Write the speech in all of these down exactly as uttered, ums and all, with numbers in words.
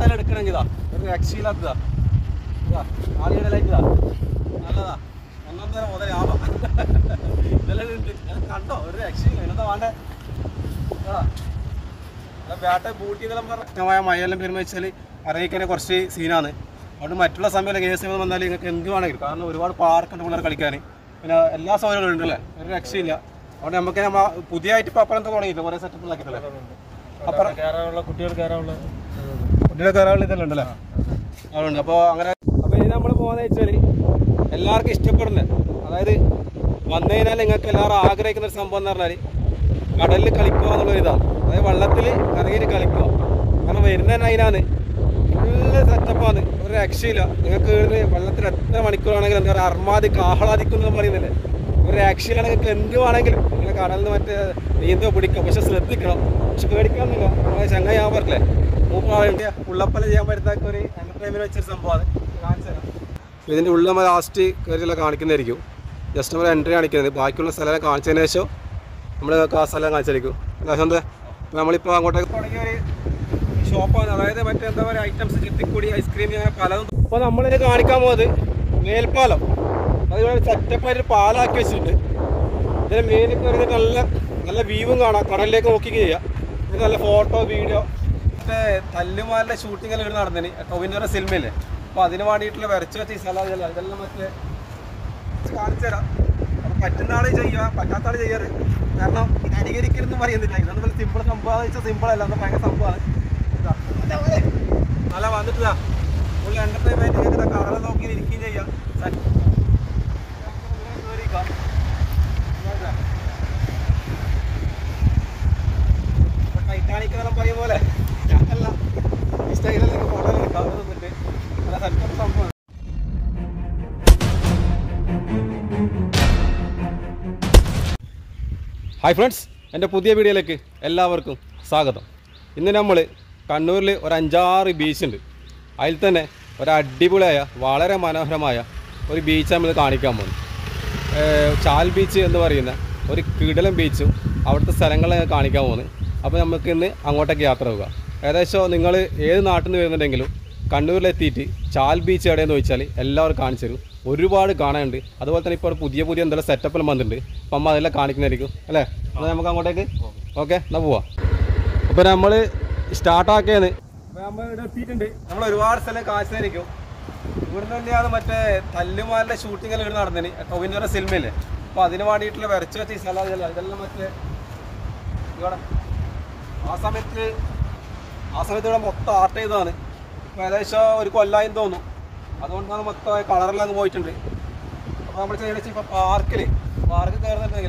സ്ഥലം എടുക്കണമെങ്കിൽ ഇതാ ഒരു രക്ഷയില്ലാത്തതാ ഇതാ ആളുകളുടെ ലൈറ്റ് ഇതാ നല്ലതാ ഒന്നാം തരം മുതലാവാം ഇതെല്ലാം ഉണ്ട് കണ്ടോ ഒരു രക്ഷയില്ല എന്താ വേണ്ടേ വേട്ട ബൂട്ടി ഇതെല്ലാം പറഞ്ഞ മഴയെല്ലാം വരുമ്പോൾ വെച്ചാൽ അറിയിക്കാൻ കുറച്ച് സീനാണ് അതുകൊണ്ട് മറ്റുള്ള സമയം കേസ് സമയം വന്നാൽ നിങ്ങൾക്ക് എന്ത് വേണമെങ്കിലും കാരണം ഒരുപാട് പാർക്കുണ്ട് പിള്ളേർ കളിക്കാൻ പിന്നെ എല്ലാ സൗകര്യങ്ങളും ഉണ്ടല്ലേ ഒരു രക്ഷയില്ല അതുകൊണ്ട് നമുക്ക് നമ്മ പുതിയതായിട്ട് ഇപ്പോൾ അപ്പുറം തുടങ്ങിയില്ല കുറേ സെറ്റപ്പിലാക്കിയിട്ടല്ലേ അപ്പുറം കയറാനുള്ള കുട്ടികൾ കയറാനുള്ള കുട്ടികൾ കയറാനുള്ള ഇതെല്ലാം ഉണ്ടല്ലേ അതുകൊണ്ട് അപ്പോൾ അങ്ങനെ അപ്പോൾ ഇനി നമ്മൾ പോകുന്നത് വെച്ചാൽ എല്ലാവർക്കും ഇഷ്ടപ്പെടുന്നത് അതായത് വന്നു കഴിഞ്ഞാൽ നിങ്ങൾക്ക് എല്ലാവരും ആഗ്രഹിക്കുന്ന ഒരു സംഭവം എന്ന് പറഞ്ഞാൽ കടലിൽ കളിക്കുക എന്നുള്ളൊരു ഇതാണ് അതായത് വെള്ളത്തിൽ കരയിൽ കളിക്കുക കാരണം വരുന്നതിന് അതിനാണ് ഫുള്ള് സെറ്റപ്പാണ് ഒരു രക്ഷയില്ല നിങ്ങൾക്ക് വെള്ളത്തിൽ എത്ര മണിക്കൂറാണെങ്കിലും എന്താ പറയുക അർമാദിക്ക് ആഹ്ലാദിക്കുന്നു പറയുന്നില്ലേ ഒരു രക്ഷയിലാണ് നിങ്ങൾക്ക് എന്ത് വേണമെങ്കിലും നിങ്ങൾ കടലിൽ നിന്ന് മറ്റേ നീന്തോ പിടിക്കാം പക്ഷെ ശ്രദ്ധിക്കണം പക്ഷെ പേടിക്കാമെന്നില്ല നമ്മളെ ചങ്ങായി ഞാൻ പറഞ്ഞില്ലേ മൂപ്പാവേണ്ടിയ ഉള്ളപ്പല ചെയ്യാൻ പറ്റുന്ന ഒരു എൻ്റർടൈൻമെൻറ്റ് വെച്ചൊരു സംഭവമാണ് കാണിച്ചു തരാം ഇതിൻ്റെ ഉള്ളിൽ നമ്മൾ ലാസ്റ്റ് കയറിയെല്ലാം കാണിക്കുന്നതായിരിക്കും ജസ്റ്റ് നമ്മൾ എൻട്രി കാണിക്കുന്നത് ബാക്കിയുള്ള സ്ഥലം കാണിച്ചതിന് ശേഷം നമ്മൾ ആ സ്ഥലം കാണിച്ചായിരിക്കും അല്ലാതെ അപ്പോൾ നമ്മളിപ്പോൾ അങ്ങോട്ടേക്ക് തുടങ്ങിയ ഒരു ഷോപ്പാണ് അതായത് മറ്റേ എന്താ പറയുക ഐറ്റംസ് ചിത്തിക്കുടി ഐസ്ക്രീം അങ്ങനെ പലതും അപ്പോൾ നമ്മളിത് കാണിക്കാൻ പോകുന്നത് മേൽപ്പാലം അതുപോലെ സെറ്റപ്പായിട്ട് പാലാക്കി വെച്ചിട്ടുണ്ട് ഇതിന് മേലിൽ കയറിയിട്ട് നല്ല നല്ല വ്യൂവും കാണാം കടലിലേക്ക് നോക്കി ചെയ്യാം ഇത് നല്ല ഫോട്ടോ വീഡിയോ മറ്റേ തല്ലുമാലിൻ്റെ ഷൂട്ടിങ്ങെല്ലാം ഇവിടെ നടന്നതിന് ടൊവിനോയുടെ സിനിമയില്ലേ അപ്പോൾ അതിന് വേണ്ടിയിട്ടുള്ള വരച്ച് വെച്ച ഈ സ്ഥലം ഇതെല്ലാം മറ്റേ കാണിച്ചു തരാം അപ്പോൾ പറ്റുന്ന ആൾ ചെയ്യുക പറ്റാത്ത ആൾ ചെയ്യാറ് കാരണം അനുകരിക്കരുതെന്ന് പറയുന്നില്ല ഇതൊന്നും സിമ്പിൾ സംഭവം വെച്ചാൽ സിമ്പിളല്ല എന്നാൽ ഭയങ്കര സംഭവമാണ് നല്ല വന്നിട്ടാ ഫുൾ എൻ്റർടൈൻമെൻറ്റ് കടല നോക്കി ഇരിക്കുകയും ചെയ്യാം ടൈറ്റാനിക് എന്നെല്ലാം പറയും പോലെ ഞാനല്ല ഈ സ്റ്റൈലിലൊക്കെ ഫോട്ടോ എടുക്കാം നിന്നിട്ട് നല്ല സെറ്റപ്പ് സംഭവമാണ് ഹായ് ഫ്രണ്ട്സ് എൻ്റെ പുതിയ വീഡിയോയിലേക്ക് എല്ലാവർക്കും സ്വാഗതം ഇന്ന് നമ്മൾ കണ്ണൂരിൽ ഒരു അഞ്ചാറ് ബീച്ചുണ്ട് അതിൽ തന്നെ ഒരു അടിപൊളിയായ വളരെ മനോഹരമായ ഒരു ബീച്ച് നമ്മൾ കാണിക്കാൻ പോകുന്നു ചാൽ ബീച്ച് എന്ന് പറയുന്ന ഒരു കിടലൻ ബീച്ചും അവിടുത്തെ സ്ഥലങ്ങളൊക്കെ കാണിക്കാൻ പോകുന്നത് അപ്പോൾ നമുക്ക് ഇന്ന് അങ്ങോട്ടേക്ക് യാത്ര പോവുക ഏകദേശം നിങ്ങൾ ഏത് നാട്ടിൽ നിന്ന് വരുന്നുണ്ടെങ്കിലും കണ്ണൂരിലെത്തിയിട്ട് ചാൽ ബീച്ച് എവിടെയെന്ന് ചോദിച്ചാൽ എല്ലാവരും കാണിച്ചു തരും ഒരുപാട് കാണാനുണ്ട് അതുപോലെ തന്നെ ഇപ്പോൾ പുതിയ പുതിയ എന്തെങ്കിലും സെറ്റപ്പെല്ലാം വന്നിട്ടുണ്ട് അപ്പം അമ്മ അതെല്ലാം കാണിക്കുന്നതായിരിക്കും അല്ലേ എന്നാൽ നമുക്ക് അങ്ങോട്ടേക്ക് ഓക്കെ എന്നാൽ പോവാം അപ്പോൾ നമ്മൾ സ്റ്റാർട്ടാക്കിയത് അപ്പോൾ നമ്മൾ ഇവിടെ എത്തിയിട്ടുണ്ട് നമ്മൾ ഒരുപാട് സ്ഥലം കാണിച്ചതായിരിക്കും ഇവിടെ തന്നെയാണ് മറ്റേ തല്ലുമാലിൻ്റെ ഷൂട്ടിങ്ങെല്ലാം ഇവിടെ നടന്നതിന് ടൊവിനോയുടെ സിനിമയില്ലേ അപ്പോൾ അതിന് വേണ്ടിയിട്ടുള്ള വരച്ച് വെച്ച ഈ സ്ഥലം ഇതെല്ലാം മറ്റേ ഇവിടെ ആ സമയത്ത് ആ സമയത്ത് ഇവിടെ മൊത്തം ആർട്ട് ചെയ്തതാണ് ഇപ്പോൾ ഏകദേശം ഒരു കൊല്ലായും തോന്നും അതുകൊണ്ടാണ് മൊത്തം കളറെല്ലാം അങ്ങ് പോയിട്ടുണ്ട് അപ്പോൾ നമ്മൾ ചെയ്യണമെന്ന് ഇപ്പോൾ പാർക്കിൽ പാർക്ക് കയറുന്നുണ്ടെങ്കിൽ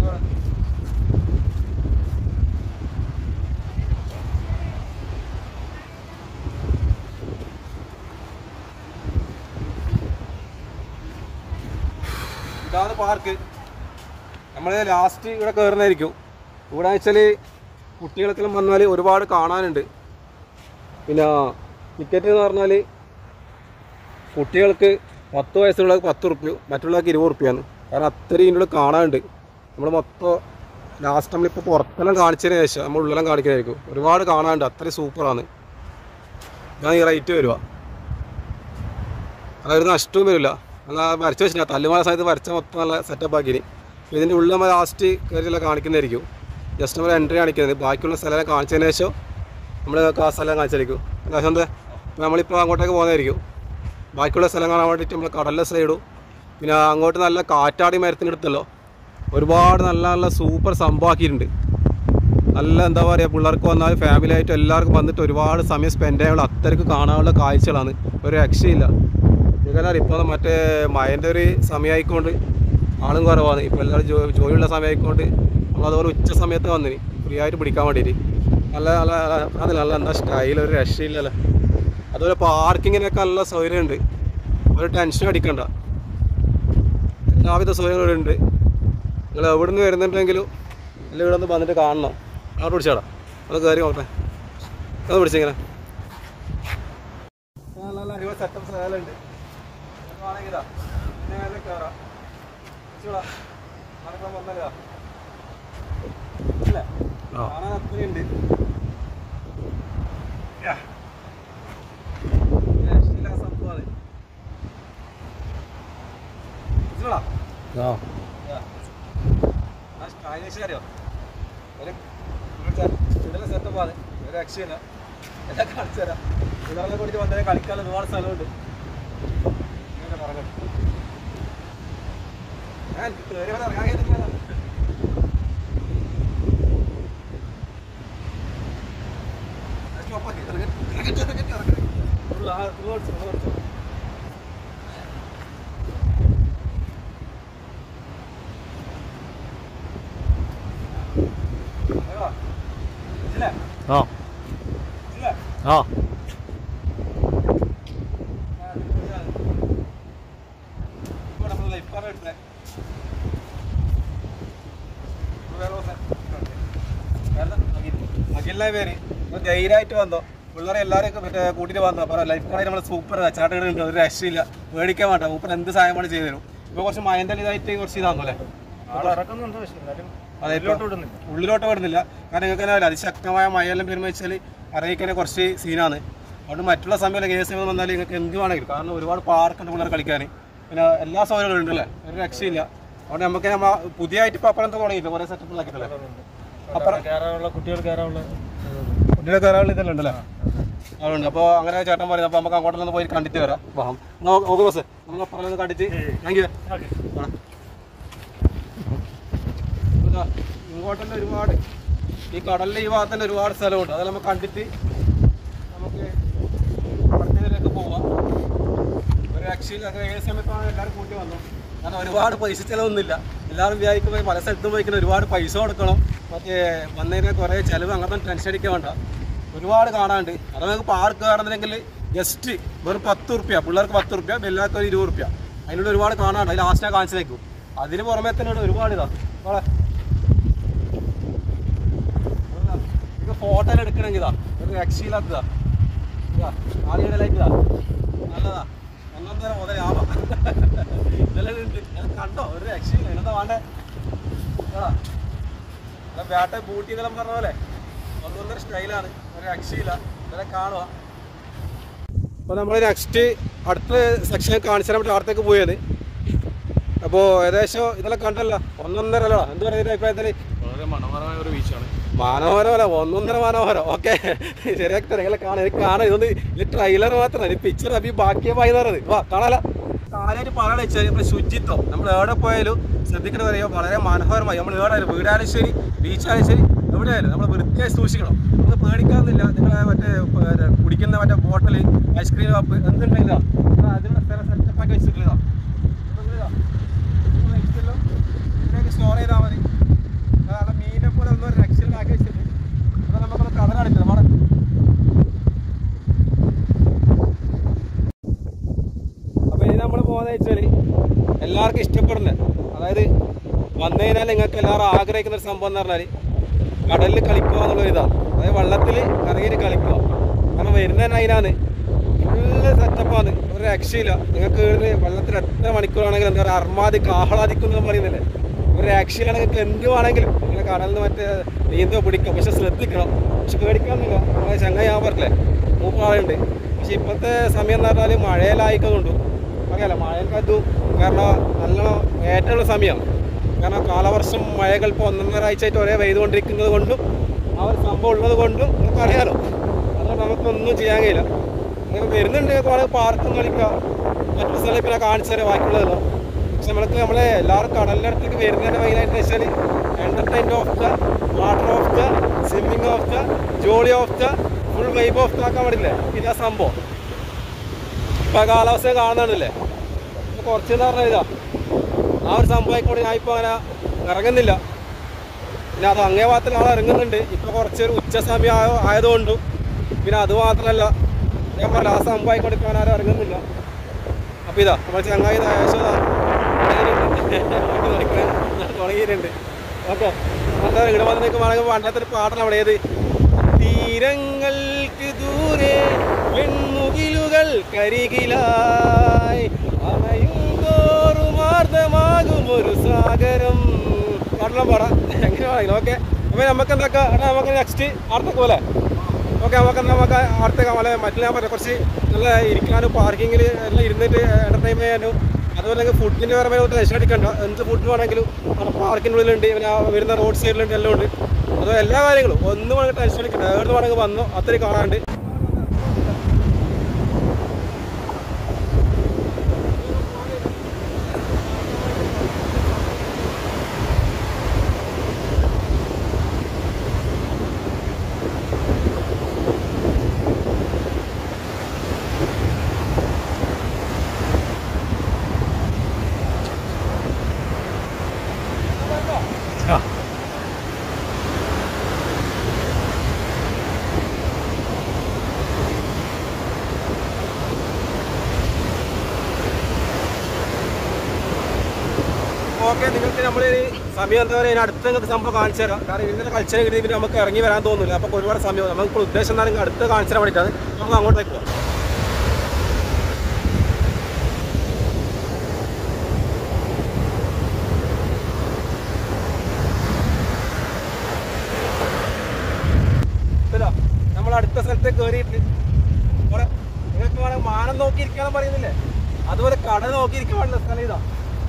ഇതാണ് പാർക്ക് നമ്മൾ ലാസ്റ്റ് ഇവിടെ കയറുന്നതായിരിക്കും ഇവിടെ വെച്ചാൽ കുട്ടികൾക്കെല്ലാം വന്നാൽ ഒരുപാട് കാണാനുണ്ട് പിന്നെ ടിക്കറ്റ് എന്ന് പറഞ്ഞാൽ കുട്ടികൾക്ക് പത്ത് വയസ്സുള്ളവർക്ക് പത്ത് റുപ്യ മറ്റുള്ളവർക്ക് ഇരുപത് റുപ്യാണ് കാരണം അത്രയും ഇതിനുള്ള കാണാനുണ്ട് നമ്മൾ മൊത്തം ലാസ്റ്റ് നമ്മളിപ്പോൾ പുറത്തെല്ലാം കാണിച്ചതിന് ശേഷം നമ്മൾ ഉള്ളെല്ലാം കാണിക്കുന്നതായിരിക്കും ഒരുപാട് കാണാനുണ്ട് അത്രയും സൂപ്പറാണ് ഞാൻ ഈ റേറ്റ് വരുക അതായത് നഷ്ടവും വരില്ല നല്ല വരച്ച് വെച്ചില്ല തല്ലുമാല സമയത്ത് വരച്ച മൊത്തം നല്ല സെറ്റപ്പ് ആക്കിന് ഇതിൻ്റെ ഉള്ളിൽ നമ്മൾ ലാസ്റ്റ് കയറിയെല്ലാം കാണിക്കുന്നതായിരിക്കും ജസ്റ്റ് നമ്മൾ എൻട്രി കാണിക്കുന്നത് ബാക്കിയുള്ള സ്ഥലം കാണിച്ചതിന് ശേഷം നമ്മൾ ആ സ്ഥലം കാണിച്ചായിരിക്കും അല്ലാതെ എന്താ നമ്മളിപ്പോൾ അങ്ങോട്ടേക്ക് പോകുന്നതായിരിക്കും ബാക്കിയുള്ള സ്ഥലം കാണാൻ വേണ്ടിയിട്ട് നമ്മൾ കടലിലെ സൈഡും പിന്നെ അങ്ങോട്ട് നല്ല കാറ്റാടി മരത്തിനടുത്തല്ലോ ഒരുപാട് നല്ല നല്ല സൂപ്പർ സംഭവമാക്കിയിട്ടുണ്ട് നല്ല എന്താ പറയുക പിള്ളേർക്ക് വന്നാൽ ഫാമിലി ആയിട്ട് എല്ലാവർക്കും വന്നിട്ട് ഒരുപാട് സമയം സ്പെൻഡ് ചെയ്യാനുള്ള അത്രയ്ക്ക് കാണാനുള്ള കാഴ്ചകളാണ് ഒരു രക്ഷയില്ല നിങ്ങൾക്കറിയാം ഇപ്പോൾ മറ്റേ മഴൻ്റെ ഒരു സമയമായിക്കൊണ്ട് ആളും കുറവാണ് ഇപ്പോൾ എല്ലാവരും ജോ ജോലിയുള്ള സമയമായിക്കൊണ്ട് നമ്മളതുപോലെ ഉച്ച സമയത്ത് വന്നിന് ഫ്രീ ആയിട്ട് പിടിക്കാൻ വേണ്ടിയിട്ട് നല്ല നല്ല നല്ല നല്ല എന്താ സ്റ്റൈൽ ഒരു രക്ഷയില്ലല്ലോ അതുപോലെ പാർക്കിങ്ങിനൊക്കെ നല്ല സൗകര്യമുണ്ട് ഒരു ടെൻഷൻ അടിക്കണ്ട എല്ലാവിധ സൗകര്യങ്ങളുണ്ട് നിങ്ങൾ എവിടെ നിന്ന് വരുന്നുണ്ടെങ്കിലും എല്ലാം ഇവിടെ നിന്ന് വന്നിട്ട് കാണണം അവിടെ പിടിച്ചാടാ അത് കയറി നോക്കട്ടെ അത് പിടിച്ചിങ്ങനെ നല്ല നല്ല അടിപൊളി സെറ്റപ്പ് സ്ഥലമുണ്ട് ആണെങ്കിലാ നേരെ കയറാം വന്നല്ലോ അല്ലേ കാണാൻ അത്രയുണ്ട് അറിയോ ഒരു സെറ്റപ്പാണ് ഒരു രക്ഷയില്ല എല്ലാം കാണിച്ചു തരാം ഇതാളെ കൂടി വന്നേ കളിക്കാൻ ഒരുപാട് സ്ഥലമുണ്ട് ഇങ്ങനെ പറഞ്ഞു ഞാൻ കയറി ഇറങ്ങാൻ ആ ആ അഖിലിനെ പേര് ധൈര്യമായിട്ട് വന്നോ പിള്ളേരെ എല്ലാവരും മറ്റേ കൂട്ടിയിട്ട് വന്നോ അപ്പോൾ ലൈഫ് കാർഡിൽ നമ്മൾ സൂപ്പർ ചാട്ടുകളുണ്ട് ഒരു രക്ഷയില്ല മേടിക്കാൻ വേണ്ട മൂപ്പർ എന്ത് സഹായമാണ് ചെയ്തു തരും ഇപ്പോൾ കുറച്ച് മൈൻഡൽ ഇതായിട്ട് കുറച്ച് ഇതാണോ അല്ലേ അതെ ഉള്ളിലോട്ട് വിടുന്നില്ല കാരണം നിങ്ങൾക്ക് തന്നെ അതിശക്തമായ മഴയെല്ലാം വരുമ്പോൾ വെച്ചാൽ അറിയിക്കാൻ കുറച്ച് സീനാണ് അതുകൊണ്ട് മറ്റുള്ള സമയം കേസ് സമയം വന്നാൽ നിങ്ങൾക്ക് എന്ത് വേണമെങ്കിലും കാരണം ഒരുപാട് പാർക്കുണ്ട് പിള്ളേർ കളിക്കാൻ പിന്നെ എല്ലാ സൗകര്യങ്ങളും ഉണ്ടല്ലേ ഒരു രക്ഷയില്ല അതുകൊണ്ട് നമുക്ക് നമ്മൾ പുതിയതായിട്ട് ഇപ്പോൾ അപ്പുറം തുടങ്ങിയില്ല കുറേ സെറ്റപ്പിലാക്കിയിട്ടല്ലേ അപ്പുറം കുട്ടികൾ കയറാനുള്ള കുട്ടികൾ കയറാനുള്ള ഇതെല്ലാം ഉണ്ടല്ലേ അതുകൊണ്ട് അപ്പോൾ അങ്ങനെ ചേട്ടൻ പറയുന്നത് അപ്പോൾ നമുക്ക് അങ്ങോട്ടൊന്ന് പോയി കണ്ടിട്ട് വരാം വാഹം ഓക്കെ ബസ് നമുക്ക് അപ്പുറം കണ്ടിട്ട് താങ്ക് യു ഇങ്ങോട്ടന്നെ ഒരുപാട് ഈ കടലിലെ ഈ ഭാഗത്തന്നെ ഒരുപാട് സ്ഥലമുണ്ട് അതെല്ലാം നമുക്ക് കണ്ടിട്ട് നമുക്ക് അടുത്തതിലേക്ക് പോവാം ഒരു രക്ഷയിൽ അത് ഏത് സമയത്താണ് എല്ലാവരും കൂട്ടി വന്നു കാരണം ഒരുപാട് പൈസ ചിലവൊന്നുമില്ല എല്ലാവരും വിചാരിക്കുമ്പോൾ പല സ്ഥലത്തും പോയിക്കുന്ന ഒരുപാട് പൈസ കൊടുക്കണം മറ്റേ വന്നതിന് കുറേ ചിലവ് അങ്ങനത്തെ ടെൻഷൻ അടിക്കാൻ വേണ്ട ഒരുപാട് കാണാണ്ട് അത് നമുക്ക് പാർക്ക് കാണുന്നുണ്ടെങ്കിൽ ജസ്റ്റ് വെറും പത്ത് റുപ്യ പിള്ളേർക്ക് പത്ത് റുപ്യ എല്ലാവർക്കും ഒരു ഇരുപത് റുപ്യ അതിനുള്ള ഒരുപാട് കാണാണ്ട് അതിൽ ലാസ്റ്റ് ഞാൻ കാണിച്ചേക്കും അതിന് പുറമെ തന്നെ ഒരുപാട് ഇതാ നമ്മളെ ഫോട്ടോ എടുക്കണമെങ്കിൽ ഇതാ ഒരു രക്ഷയില്ലാത്തതാ ഇതാ ആളുകളുടെ ലൈഫ് ഇതാ നല്ലതാ ഒന്നൊന്നര മുതൽ ആവാം ഇതെല്ലാം ഉണ്ട് കണ്ടോ ഒരു രക്ഷയില്ല എന്താ വേണ്ടേ ആ ബാറ്റ ബൂട്ടി എന്നെല്ലാം പറഞ്ഞ പോലെ ഒന്നൊന്നര സ്റ്റൈലാണ് ഒരു രക്ഷയില്ല ഇതെല്ലാം കാണുക അപ്പോൾ നമ്മൾ നെക്സ്റ്റ് അടുത്ത സെക്ഷൻ കാണിച്ചു തരാൻ പറ്റും അവിടത്തേക്ക് പോയത് അപ്പോൾ ഏകദേശം ഇതെല്ലാം കണ്ടല്ലോ ഒന്നൊന്നര അല്ലടാ എന്ത് പറയുന്നത് അഭിപ്രായത്തിൽ വളരെ മനോഹരമായ ഒരു ബീച്ചാണ് മനോഹരമല്ല ഒന്നൊന്നര മനോഹരം ഓക്കെ ശരിയാക്കി തരങ്ങളെ കാണാൻ ഇത് കാണാൻ ഇതൊന്ന് ഇത് ട്രെയിലർ മാത്രമല്ല ഈ പിക്ചർ അഭി ബാക്കിയമായി പറയുന്നത് വാ കാണാല കാര്യമായിട്ട് പറയാൻ വെച്ചാൽ നമ്മുടെ ശുചിത്വം നമ്മൾ എവിടെ പോയാലും ശ്രദ്ധിക്കേണ്ട പറയുക വളരെ മനോഹരമായി നമ്മൾ എവിടെയായാലും വീടായാലും ശരി ബീച്ചായാലും ശരി എവിടെയായാലും നമ്മൾ വൃത്തിയായി സൂക്ഷിക്കണം നമുക്ക് പേടിക്കാവുന്നില്ല നിങ്ങളെ മറ്റേ കുടിക്കുന്ന മറ്റേ ബോട്ടിൽ ഐസ്ക്രീം കപ്പ് എന്തുണ്ടെങ്കിലാ അതിനുള്ള സ്ഥലം സെറ്റപ്പാക്കി വെച്ചിട്ടുള്ളതാ സ്റ്റോർ ചെയ്താൽ മതി കാരണം മീനെ പോലെ ഒന്നും ഒരു രക്ഷയിലാക്കി വെച്ചിട്ട് അപ്പോൾ നമുക്കൊന്ന് കടലടിച്ചു നമ്മുടെ അപ്പോൾ ഇനി നമ്മൾ പോകുന്നത് വെച്ചാൽ എല്ലാവർക്കും ഇഷ്ടപ്പെടുന്നത് അതായത് വന്നു കഴിഞ്ഞാൽ നിങ്ങൾക്ക് എല്ലാവരും ആഗ്രഹിക്കുന്ന ഒരു സംഭവം എന്ന് പറഞ്ഞാൽ കടലിൽ കളിക്കുക എന്നുള്ള ഇതാണ് അതായത് വെള്ളത്തിൽ ഇറങ്ങിയിട്ട് കളിക്കുക കാരണം വരുന്നതന്നെ അതിനാണ് ഫുള്ള് സെറ്റപ്പാണ് ഒരു രക്ഷയില്ല നിങ്ങൾക്ക് വെള്ളത്തിൽ എത്ര മണിക്കൂറാണെങ്കിലും എന്താ പറയുക അർമാദിക്കും ആഹ്ലാദിക്കും പറയുന്നില്ലേ ഒരു രക്ഷയിലാണ് നിങ്ങൾക്ക് എന്ത് വേണമെങ്കിലും നിങ്ങൾ കടലിൽ നിന്ന് മറ്റേ നീന്തോ പിടിക്കാം പക്ഷെ ശ്രദ്ധിക്കണം പക്ഷെ പേടിക്കാമെന്നില്ല നമ്മളെ ചങ്ങായി ഞാൻ പറഞ്ഞില്ലേ മൂപ്പാളുണ്ട് പക്ഷെ ഇപ്പോഴത്തെ സമയം എന്ന് പറഞ്ഞാൽ മഴയിലായിക്കൊണ്ടു അറിയാലോ മഴക്കാലത്തും കാരണം നല്ല ഏറ്റമുള്ള സമയമാണ് കാരണം കാലവർഷം മഴകൾ ഇപ്പോൾ ഒന്നൊന്നര ആഴ്ചയായിട്ട് ഒരേ പെയ്തുകൊണ്ടിരിക്കുന്നത് കൊണ്ടും ആ ഒരു സംഭവം ഉള്ളത് കൊണ്ടും നമുക്ക് അറിയാലോ അതുകൊണ്ട് നമുക്കൊന്നും ചെയ്യാൻ കഴിയില്ല അങ്ങനെ വരുന്നുണ്ട് വേണമെങ്കിൽ പാർക്കും കളിക്കാം മറ്റൊരു സ്ഥലം പിന്നെ കാണിച്ചു തരാം ബാക്കിയുള്ളതല്ലോ പക്ഷെ നമ്മൾക്ക് നമ്മളെ എല്ലാവരും കടലിൻ്റെ അടുത്തേക്ക് വരുന്നതിൻ്റെ മെയിനായിട്ട് വെച്ചാൽ entertainment of the water of the swimming of the jolly of the full vibe of the ആക്കാൻ പാടില്ലേ ഇതാ സംഭവം ഇപ്പം കാലാവസ്ഥ കാണുന്നുണ്ടല്ലേ ഇപ്പോൾ കുറച്ചെന്ന് പറഞ്ഞാൽ ഇതാ ആ ഒരു സംഭവമായിക്കൂടെ ഞാൻ ഇപ്പോൾ അങ്ങനെ ഇറങ്ങുന്നില്ല പിന്നെ അത് അങ്ങേ ഭാഗത്തിൽ ആൾ ഇറങ്ങുന്നുണ്ട് ഇപ്പോൾ കുറച്ചൊരു ഉച്ച സമയം ആയ ആയതുകൊണ്ടും പിന്നെ അതുമാത്രമല്ല ഞാൻ പറഞ്ഞ ആ സംഭവമായിക്കൂടെ ഇപ്പോൾ ആരും ഇറങ്ങുന്നില്ല അപ്പോൾ ഇതാ നമ്മൾ ചങ്ങായി ഏകദേശം തുടങ്ങിയിട്ടുണ്ട് ഓക്കെ എന്താ ഇവിടെ വന്ന് നിൽക്കുമ്പോൾ പണ്ടത്തൊരു പാട്ടാണ് അവിടെ ഏത് തീരങ്ങൾക്ക് ദൂരെ വെൺമുകിലുകൾ കരികിലായി അണയും തോറുമാർദ്ദമാകും ഒരു സാഗരം പാട്ടെല്ലാം പാടാം എങ്ങനെ വേണമെങ്കിലും ഓക്കെ അപ്പോൾ നമുക്ക് എന്തൊക്കെ നമുക്ക് നെക്സ്റ്റ് അടുത്തേക്ക് പോലെ ഓക്കെ നമുക്ക് നമുക്ക് അടുത്തേക്ക് പോലെ മറ്റുള്ള ഞാൻ പറയാം കുറച്ച് നല്ല ഇരിക്കാനും പാർക്കിങ്ങിൽ എല്ലാം ഇരുന്നിട്ട് എൻ്റർടൈൻ ചെയ്യാനും അതുപോലെ തന്നെ ഫുഡിൻ്റെ പരമായി ടെൻഷൻ അടിക്കണ്ട. എന്ത് ഫുഡ് വേണമെങ്കിലും പാർക്കിനുള്ളിലുണ്ട്, പിന്നെ വരുന്ന റോഡ് സൈഡിലുണ്ട്, എല്ലാം ഉണ്ട്. അതുപോലെ എല്ലാ കാര്യങ്ങളും ഒന്നും വേണമെങ്കിൽ ടെൻഷൻ അടിക്കണ്ട. എവിടെ വേണമെങ്കിൽ വന്നോ അത്രയും കാണാണ്ട്. ഓക്കെ, നിങ്ങൾക്ക് നമ്മൾ സമയം എന്താ പറയുക, അടുത്ത നിങ്ങൾക്ക് സംഭവം കാണിച്ചു തരാം. കാരണം ഇതിൻ്റെ കൾച്ചർ കിട്ടി പിന്നെ നമുക്ക് ഇറങ്ങി വരാൻ തോന്നുന്നില്ല. അപ്പോൾ ഒരുപാട് സമയം നമുക്ക് ഉദ്ദേശം എന്താണെങ്കിൽ അടുത്ത് കാണിച്ചു തരാൻ വേണ്ടിയിട്ടാണ്. നമുക്ക് അങ്ങോട്ടേക്ക് പോകാം. ഇതാ നമ്മൾ അടുത്ത സ്ഥലത്തേക്ക് കയറിയിട്ട് ഇവിടെ നിങ്ങൾക്ക് വേണമെങ്കിൽ മാനം നോക്കിയിരിക്കാന്ന് പറയുന്നില്ലേ, അതുപോലെ കട നോക്കിയിരിക്കാൻ പാടില്ല സ്ഥലം. ഇതാ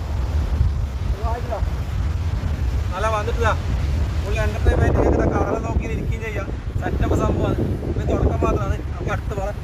നല്ല വന്നിട്ടില്ല ഫുൾ എൻ്റർടൈൻമെൻറ്റ്. കേൾക്കുന്ന കടൽ നോക്കി ഇരിക്കുകയും ചെയ്യാം. സെറ്റപ്പ് സംഭവമാണ്. ഇത് തുടക്കം മാത്രമാണ്. നമുക്ക് അടുത്ത് പറയാം.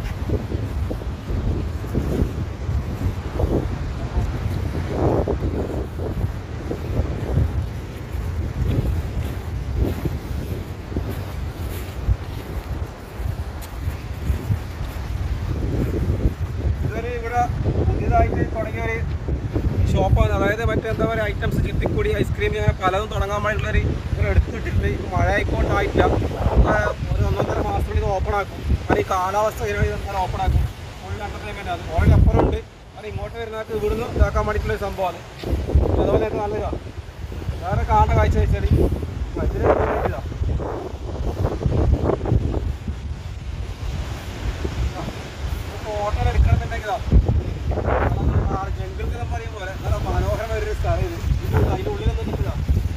ഇതൊരു ഇവിടെ പുതിയതായിട്ട് തുടങ്ങിയൊരു ഷോപ്പാണ്. അതായത് മറ്റേ എന്താ പറയുക ഐറ്റംസ് ചിപ്പിക്കുടി ഐസ്ക്രീം അങ്ങനെ പലതും തുടങ്ങാൻ വേണ്ടിയുള്ളൊരു ഇങ്ങനെ എടുത്തിട്ടിട്ട് മഴ ആയിക്കോട്ടായിട്ടില്ല. ഒരു ഒന്നൊന്നര മാസത്തിൽ ഇത് ഓപ്പൺ ആക്കും. കാരണം ഈ കാലാവസ്ഥ ഇങ്ങനെ ഓപ്പൺ ആക്കും. ഫുൾ എൻ്റർടൈൻമെൻറ്റ് ആണ്. ഓൾറെഡി അപ്പുറമുണ്ട്. അത് ഇങ്ങോട്ട് വരുന്നവർക്ക് ഇവിടുന്ന് ഇതാക്കാൻ വേണ്ടിയിട്ടുള്ളൊരു സംഭവമാണ്. അതുപോലെ തന്നെ നല്ലതാണ്. വേറെ കാണേണ്ട കാഴ്ച വെച്ചാൽ ഇതിന് ഇതാ ഫോട്ടോ എടുക്കണമെന്നുണ്ടെങ്കിലാ ജംഗിൾ എന്ന് പറയും പോലെ നല്ല മനോഹരമായൊരു സ്ഥലം. ഇത് ഇത് അതിൻ്റെ ഉള്ളിലൊന്നും നിൽക്കുക.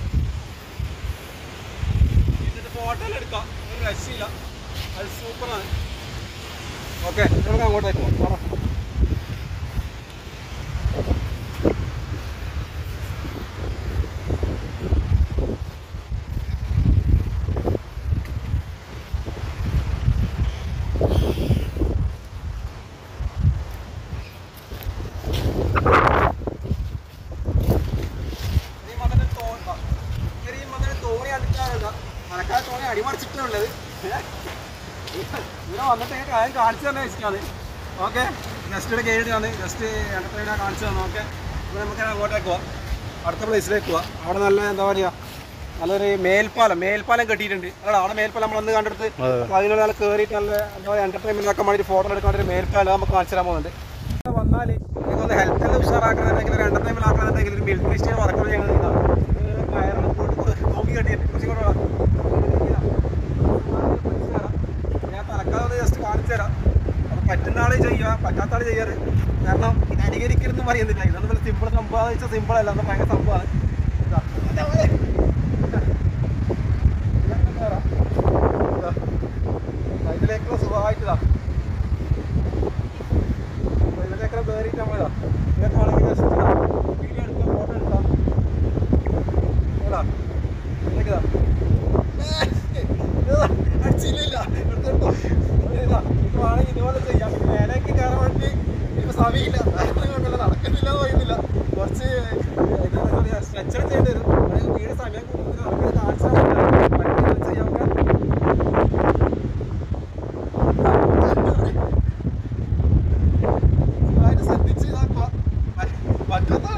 ഇതിൻ്റെ ഫോട്ടോയിൽ എടുക്കാം, ഒരു രക്ഷയില്ല. അത് സൂപ്പറാണ്. ഓക്കെ, നമുക്ക് അങ്ങോട്ടേക്ക് പോകാം. മഴക്കാല തോണി അടിമറിച്ചിട്ടുള്ളത് ഇവിടെ വന്നിട്ട് കാര്യം കാണിച്ചു തന്നെ വെച്ചിട്ടാണ്. ഓക്കെ, ജസ്റ്റ് ഇവിടെ കയറിയാണ് ജസ്റ്റ് എൻ്റർടൈനാണ് കാണിച്ചു തന്നെ. ഓക്കെ, ഇവിടെ നമുക്ക് അങ്ങോട്ടേക്ക് പോവാം. അടുത്ത പ്ലേസിലേക്ക് പോവാം. അവിടെ നല്ല എന്താ പറയുക നല്ലൊരു മേൽപ്പാലം മേൽപ്പാലം കെട്ടിയിട്ടുണ്ട്. അല്ല അവിടെ മേൽപ്പാലം നമ്മളൊന്ന് കണ്ടെടുത്ത് അതിനുള്ള നല്ല കയറിയിട്ട് നല്ല എന്താ പറയുക എൻ്റർടൈൻമെൻറ്റ് ആക്കാൻ വേണ്ടി ഫോട്ടോ എടുക്കാൻ വേണ്ടി മേൽപ്പാലം നമുക്ക് കാണിച്ചു തരാൻ പോകുന്നുണ്ട്. വന്നാൽ നിങ്ങൾക്കൊന്ന് ഹെൽത്ത് എല്ലാം ഉഷാറാക്കണമെന്നുണ്ടെങ്കിൽ ഒരു എൻ്റർടൈൻമെൻറ്റ് ആക്കണമെന്നുണ്ടെങ്കിൽ ഒരു മിൽക്ക് സ്റ്റേഷൻ വറക്കം ചെയ്യുന്നത് ഇതാണ്. കയറും നോക്കി കെട്ടിയിട്ട് കുറച്ചും കൂടെ ഞാൻ തലക്കാതെ ജസ്റ്റ് കാണിച്ചു തരാം. അപ്പം പറ്റുന്ന ആൾ ചെയ്യുക, പറ്റാത്ത ആൾ ചെയ്യാറ്. കാരണം ഇത് അനുകരിക്കരുതെന്ന് പറയുന്നില്ല. ഇതൊന്നും വലിയ സിമ്പിൾ സംഭവം വെച്ചാൽ സിമ്പിളല്ല, അത് ഭയങ്കര സംഭവമാണ്. ഇതിലേക്കുള്ള സുഖമായിട്ടിതാ ഇതിലേക്കുള്ള കയറിയിട്ട് നമ്മളിതാ ഇതൊക്കെ ആണെങ്കിൽ ജസ്റ്റ് വീഡിയോ എടുക്കുക, ഫോട്ടോ എടുക്കാം. ഏതാ ഇതൊക്കെതാ അടിച്ചില്ല എടുത്തിട്ടോ. ഇതാ ഇതുവാണെങ്കിൽ ഇതുപോലെ ചെയ്യാം. പിന്നെ മേലേക്ക് കയറാൻ വേണ്ടി ഇപ്പോൾ സമയമില്ല, കൊണ്ടല്ല നടക്കുന്നില്ല എന്ന് പറയുന്നില്ല. കുറച്ച് എന്താ പറയുക സ്ട്രെച്ചർ ചെയ്യേണ്ടി വരും. അത് വീട് സമയം കൂടുതൽ നമുക്ക് കാണിച്ചാൽ ചെയ്യാം. ശ്രദ്ധിച്ച് ഇതാക്കുക. പറ്റാത്ത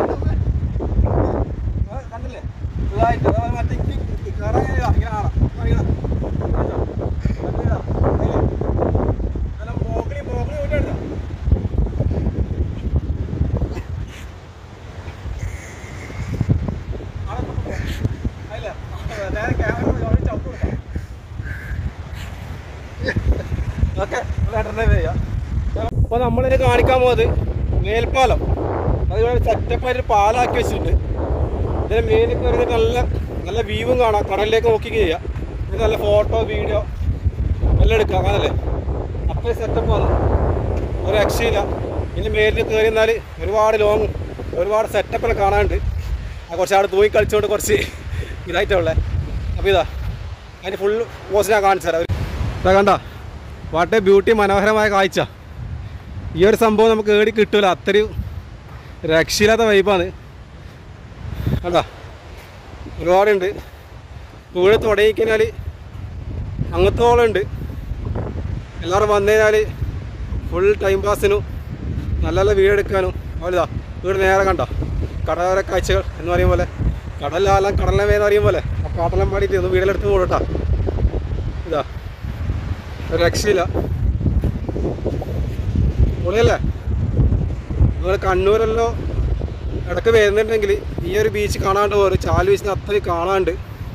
കണ്ടില്ലേ ഇതായിട്ട് മറ്റേ കയറാൻ ഇങ്ങനെ ആണോ അറിയണം. മോഗിളി മോഗിളി പോയിട്ട് അല്ല നേരെ ക്യാമറ ചവിട്ട് കൊടുക്കാം. ഓക്കെ, ചെയ്യാം. അപ്പോൾ നമ്മളിത് കാണിക്കാൻ പോകുന്നത് മേൽപ്പാലം. അതുപോലെ സെറ്റപ്പായിട്ടൊരു പാലാക്കി വെച്ചിട്ടുണ്ട്. ഇതിന് മേലിൽ കയറിയിട്ട് നല്ല നല്ല വ്യൂവും കാണാം. കടലിലേക്ക് നോക്കി ചെയ്യാം. ഇത് നല്ല ഫോട്ടോ വീഡിയോ എല്ലാം എടുക്കാം. അങ്ങനല്ലേ അപ്പോൾ സെറ്റപ്പാണ്, ഒരു രക്ഷയില്ല. ഇനി മേലിൽ കയറി എന്നാൽ ഒരുപാട് ലോങ് ഒരുപാട് സെറ്റപ്പെല്ലാം കാണാനുണ്ട്. ആ കുറച്ച് അവിടെ തൂങ്ങി കളിച്ചുകൊണ്ട് കുറച്ച് ഇതായിട്ടുള്ളത്. അപ്പോൾ ഇതാ അതിന് ഫുൾ പോസ്റ്റ് ഞാൻ കാണിച്ചു തരാം. ഇതാ കണ്ട വാട്ട് എ ബ്യൂട്ടി, മനോഹരമായ കാഴ്ച. ഈ ഒരു സംഭവം നമുക്ക് ഏടി കിട്ടില്ല, അത്രയും രക്ഷയില്ലാത്ത വൈബാണ്. കണ്ട ഒരുപാടുണ്ട്. ഇവിടെ തുടങ്ങിക്കഴിഞ്ഞാൽ അങ്ങത്തോളം ഉണ്ട്. എല്ലാവരും വന്നു കഴിഞ്ഞാൽ ഫുൾ ടൈം പാസിനും നല്ല നല്ല വീഡിയോ എടുക്കാനും അവരിതാ ഇവിടെ നേരെ കണ്ട കടലോര കാഴ്ചകൾ എന്ന് പറയും പോലെ, കടലാലാം കടലമേ എന്ന് പറയും പോലെ ആ പാട്ടെല്ലാം പാടിയിട്ട് ഒന്ന് വീടിലെടുത്ത് പോകട്ടാ. ഇതാ ഒരു രക്ഷയില്ല, പൊളിയല്ലേ. നിങ്ങൾ കണ്ണൂരല്ലോ ഇടയ്ക്ക് വരുന്നുണ്ടെങ്കിൽ ഈ ഒരു ബീച്ച് കാണാണ്ട് പോരും. ചാൽ ബീച്ചിന് അത്രയും കാണാണ്ട്.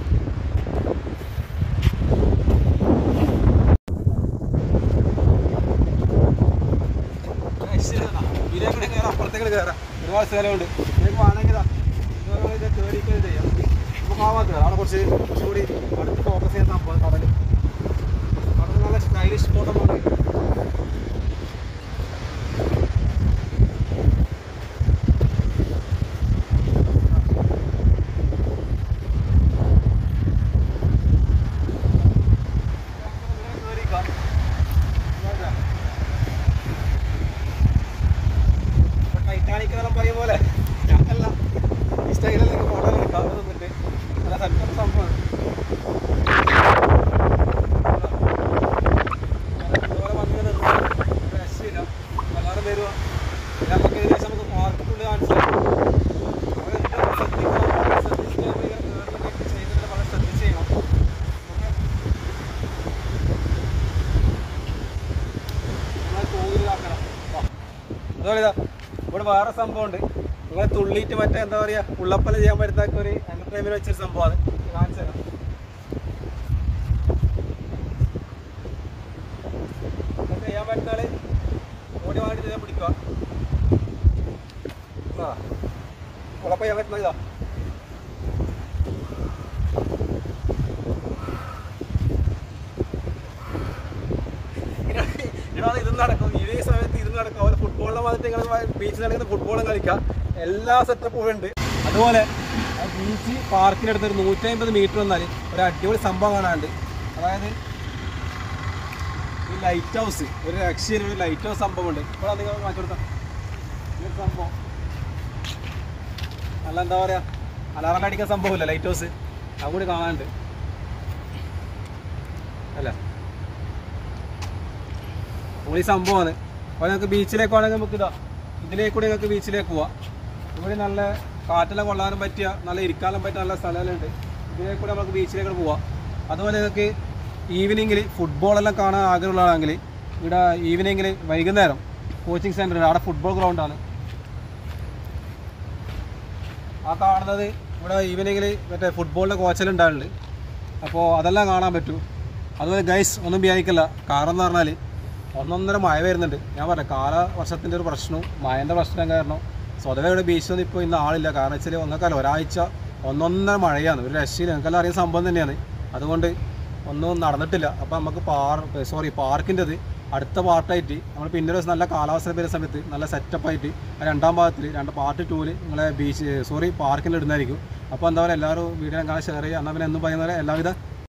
ഇതിലേക്കൂടെ കയറാം, അപ്പുറത്തേക്ക് കയറാം. ഒരുപാട് സ്ഥലമുണ്ട്. ഇതിലേക്ക് വേണമെങ്കിൽ ഇത് കയറിക്കൽ ചെയ്യാം. നമുക്ക് ആവാത്ത അവിടെ കുറച്ച് കുറച്ചുകൂടി അടുത്ത് ഫോക്കസ് ചെയ്യുന്ന സംഭവം കടൽ. കടൽ നല്ല സ്റ്റൈലിഷ് സ്പോട്ടൊക്കെ ഉണ്ട്. ടൈറ്റാനിക്കെല്ലാം പറയും പോലെ ഞങ്ങല്ല ഈ സ്റ്റൈലിലേക്ക് ഫോട്ടോ എടുക്കാം. നിന്നിട്ട് നല്ല സെറ്റപ്പ് സംഭവമാണ്. അതുപോലെ വന്ന് രക്ഷയില്ല. എല്ലാവരും വരുക. നമുക്ക് ഏകദേശം നമുക്ക് പാർക്കുള്ളിൽ കാണിച്ചു ചെയ്യുന്നതിന് വളരെ ശ്രദ്ധിച്ച് ചെയ്യണം. നമ്മൾ കോവിലാക്കണം. അതുപോലെ ഇതാ ഇവിടെ വേറെ സംഭവമുണ്ട്. നിങ്ങൾ തുള്ളിയിട്ട് മറ്റേ എന്താ പറയുക ഉള്ളപ്പല ചെയ്യാൻ പറ്റാത്ത ഒരു എൻ്റർടൈൻമെൻറ്റ് വെച്ചൊരു സംഭവമാണ്. കാണിച്ചു തരാം. ചെയ്യാൻ പറ്റാൽ ഓടി വാങ്ങിട്ട് ചെയ്യാൻ പിടിക്കുക. ആ ഉള്ളപ്പ ചെയ്യാൻ പറ്റുന്ന ഇതാ. ഇത് നടക്കും ഇതേ സമയത്ത് ഇത് നടക്കും. അതുപോലെ ഫുട്ബോളിനെ വന്നിട്ട് നിങ്ങൾ ബീച്ചിൽ നടക്കുന്ന ഫുട്ബോളും കളിക്കാം. എല്ലാ സെറ്റപ്പും ഉണ്ട്. അതുപോലെ ബീച്ച് പാർക്കിനടുത്ത് ഒരു നൂറ്റി അമ്പത് മീറ്റർ വന്നാൽ ഒരു അടിപൊളി സംഭവം കാണാനുണ്ട്. അതായത് ഈ ലൈറ്റ് ഹൗസ്, ഒരു രക്ഷയിൽ ഒരു ലൈറ്റ് ഹൗസ് സംഭവമുണ്ട്. ഇപ്പോൾ നിങ്ങൾ മാറ്റി കൊടുത്താൽ ഈ ഒരു സംഭവം നല്ല എന്താ പറയുക അലാറം അടിക്കുന്ന സംഭവമില്ല, ലൈറ്റ് ഹൗസ്. അതും കൂടി കാണാനുണ്ട് അല്ലേ. ഈ സംഭവമാണ്. അപ്പോൾ നിങ്ങൾക്ക് ബീച്ചിലേക്ക് വേണമെങ്കിൽ നമുക്ക് ഇതാ ഇതിലേക്കൂടെ നിങ്ങൾക്ക് ബീച്ചിലേക്ക് പോവാം. ഇവിടെ നല്ല കാറ്റെല്ലാം കൊള്ളാനും പറ്റിയ നല്ല ഇരിക്കാനും പറ്റിയ നല്ല സ്ഥലങ്ങളുണ്ട്. ഇതിലേക്കൂടെ നമുക്ക് ബീച്ചിലേക്ക് പോവാം. അതുപോലെ നിങ്ങൾക്ക് ഈവനിങ്ങിൽ ഫുട്ബോളെല്ലാം കാണാൻ ആഗ്രഹമുള്ളതാണെങ്കിൽ ഇവിടെ ഈവനിങ്ങിൽ വൈകുന്നേരം കോച്ചിങ് സെൻ്റർ ഉണ്ട്. അവിടെ ഫുട്ബോൾ ഗ്രൗണ്ടാണ് ആ കാണുന്നത്. ഇവിടെ ഈവനിങ്ങിൽ മറ്റേ ഫുട്ബോളിൻ്റെ കോച്ചെല്ലാം ഉണ്ടാകുന്നുണ്ട്. അപ്പോൾ അതെല്ലാം കാണാൻ പറ്റും. അതുപോലെ ഗൈസ് ഒന്നും വിചാരിക്കില്ല. കാരണം എന്ന് പറഞ്ഞാൽ ഒന്നൊന്നര മഴ വരുന്നുണ്ട്. ഞാൻ പറയാം കാലവർഷത്തിൻ്റെ ഒരു പ്രശ്നവും മഴൻ്റെ പ്രശ്നം കാരണം സ്വതവേ ഇവിടെ ബീച്ചിലൊന്നും ഇപ്പോൾ ഇന്ന് ആളില്ല. കാരണം വെച്ചാൽ ഒന്നൊക്കെ ഒരാഴ്ച ഒന്നൊന്നര മഴയാണ്. ഒരു രക്ഷയില്ല. നിങ്ങൾക്കെല്ലാം അറിയുന്ന സംഭവം തന്നെയാണ്. അതുകൊണ്ട് ഒന്നും നടന്നിട്ടില്ല. അപ്പോൾ നമുക്ക് പാർക്ക് സോറി പാർക്കിൻ്റെത് അടുത്ത പാർട്ടായിട്ട് നമ്മൾ പിന്നെ ഒരു നല്ല കാലാവസ്ഥ വരുന്ന സമയത്ത് നല്ല സെറ്റപ്പായിട്ട് രണ്ടാം ഭാഗത്തിൽ രണ്ട് പാർട്ട് ടൂവിൽ നിങ്ങളെ ബീച്ച് സോറി പാർക്കിൽ ഇടുന്നതായിരിക്കും. അപ്പോൾ എന്താ പറയുക എല്ലാവരും വീഡിയോ കാണാൻ ഷെയർ ചെയ്യുക. എന്നാൽ പിന്നെ എന്നും പറയുന്ന പോലെ എല്ലാവിധ